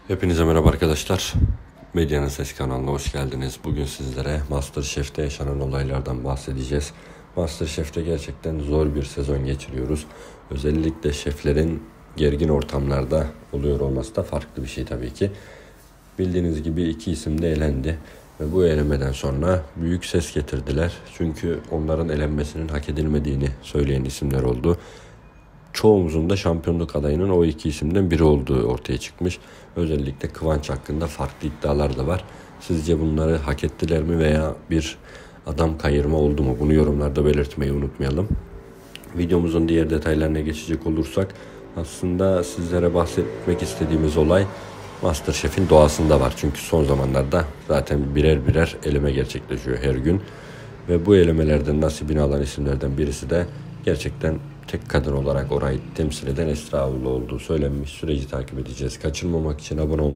Hepinize merhaba arkadaşlar. Medyanın Ses kanalına hoş geldiniz. Bugün sizlere MasterChef'te yaşanan olaylardan bahsedeceğiz. MasterChef'te gerçekten zor bir sezon geçiriyoruz. Özellikle şeflerin gergin ortamlarda oluyor olması da farklı bir şey tabii ki. Bildiğiniz gibi iki isim de elendi. Ve bu elemeden sonra büyük ses getirdiler. Çünkü onların elenmesinin hak edilmediğini söyleyen isimler oldu. Çoğumuzun da şampiyonluk adayının o iki isimden biri olduğu ortaya çıkmış. Özellikle Kıvanç hakkında farklı iddialar da var. Sizce bunları hak ettiler mi veya bir adam kayırma oldu mu? Bunu yorumlarda belirtmeyi unutmayalım. Videomuzun diğer detaylarına geçecek olursak aslında sizlere bahsetmek istediğimiz olay MasterChef'in doğasında var. Çünkü son zamanlarda zaten birer birer eleme gerçekleşiyor her gün. Ve bu elemelerden nasibini alan isimlerden birisi de gerçekten tek kadın olarak orayı temsil eden Esra Avlu olduğu söylenmiş. Süreci takip edeceğiz. Kaçırmamak için abone olmayı